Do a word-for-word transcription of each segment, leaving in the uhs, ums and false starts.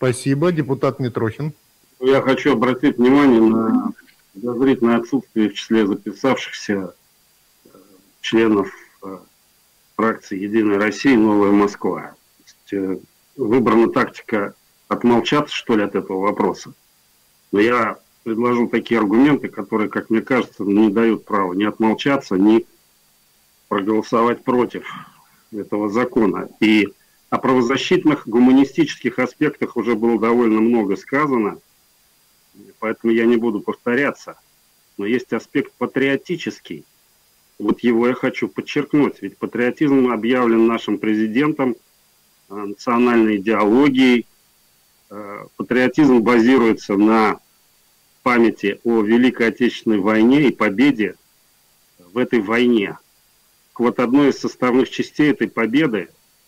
Спасибо. Депутат Митрохин. Я хочу обратить внимание на подозрительное отсутствие в числе записавшихся членов фракции «Единая Россия» «Новая Москва». То есть, выбрана тактика отмолчаться, что ли, от этого вопроса. Но я предложу такие аргументы, которые, как мне кажется, не дают права ни отмолчаться, ни проголосовать против этого закона. И о правозащитных гуманистических аспектах уже было довольно много сказано, поэтому я не буду повторяться. Но есть аспект патриотический. Вот его я хочу подчеркнуть. Ведь патриотизм объявлен нашим президентом, национальной идеологией. Патриотизм базируется на памяти о Великой Отечественной войне и победе в этой войне. Вот одной из составных частей этой победы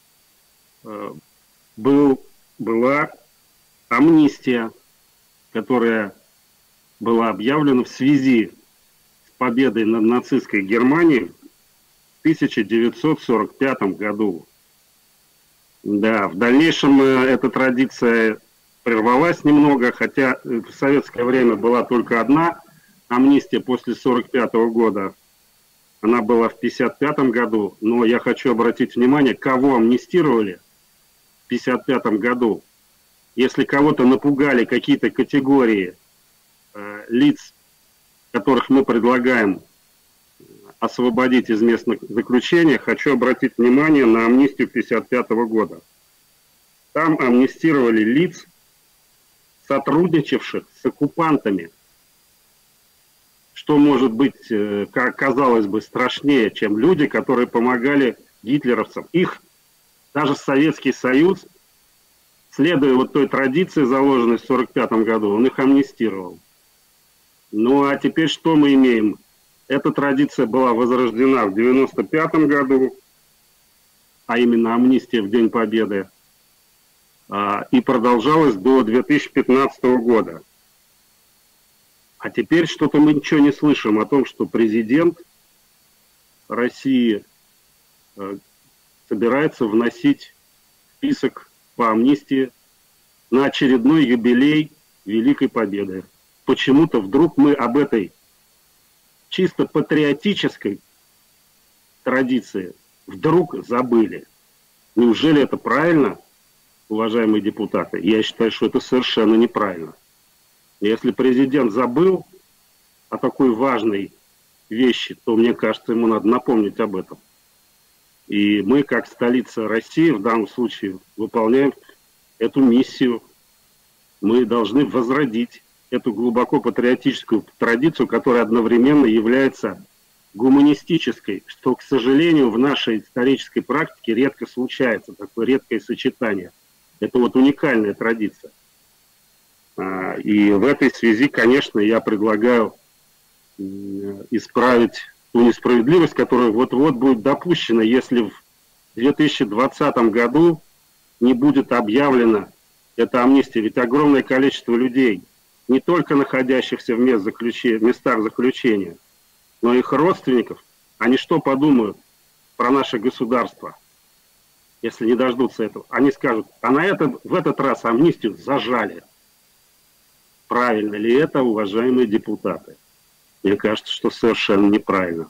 был, была амнистия, которая была объявлена в связи с победой над нацистской Германией в тысяча девятьсот сорок пятом году. Да, в дальнейшем эта традиция прервалась немного, хотя в советское время была только одна амнистия после сорок пятого года. Она была в пятьдесят пятом году, но я хочу обратить внимание, кого амнистировали в пятьдесят пятом году. Если кого-то напугали какие-то категории э, лиц, которых мы предлагаем освободить из местных заключений, хочу обратить внимание на амнистию пятьдесят пятого года. Там амнистировали лиц, сотрудничавших с оккупантами. Что может быть, как казалось бы, страшнее, чем люди, которые помогали гитлеровцам. Их, даже Советский Союз, следуя вот той традиции, заложенной в сорок пятом году, он их амнистировал. Ну а теперь что мы имеем? Эта традиция была возрождена в девяносто пятом году, а именно амнистия в День Победы, и продолжалась до две тысячи пятнадцатого года. А теперь что-то мы ничего не слышим о том, что президент России собирается вносить список по амнистии на очередной юбилей Великой Победы. Почему-то вдруг мы об этой чисто патриотической традиции вдруг забыли. Неужели это правильно, уважаемые депутаты? Я считаю, что это совершенно неправильно. Если президент забыл о такой важной вещи, то, мне кажется, ему надо напомнить об этом. И мы, как столица России, в данном случае выполняем эту миссию. Мы должны возродить эту глубоко патриотическую традицию, которая одновременно является гуманистической, что, к сожалению, в нашей исторической практике редко случается, такое редкое сочетание. Это вот уникальная традиция. И в этой связи, конечно, я предлагаю исправить ту несправедливость, которая вот-вот будет допущена, если в две тысячи двадцатом году не будет объявлена эта амнистия. Ведь огромное количество людей, не только находящихся в мест заключения, местах заключения, но и их родственников, они что подумают про наше государство, если не дождутся этого? Они скажут, а на этот, в этот раз амнистию зажали. Правильно ли это, уважаемые депутаты? Мне кажется, что совершенно неправильно.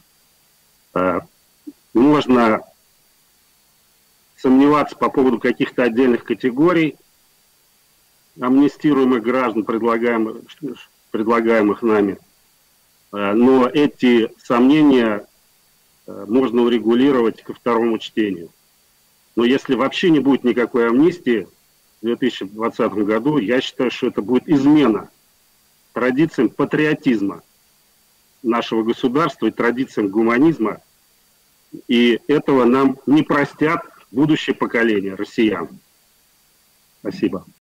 Можно сомневаться по поводу каких-то отдельных категорий амнистируемых граждан, предлагаемых, предлагаемых нами. Но эти сомнения можно урегулировать ко второму чтению. Но если вообще не будет никакой амнистии в две тысячи двадцатом году, я считаю, что это будет измена традициям патриотизма нашего государства и традициям гуманизма. И этого нам не простят будущее поколение россиян. Спасибо.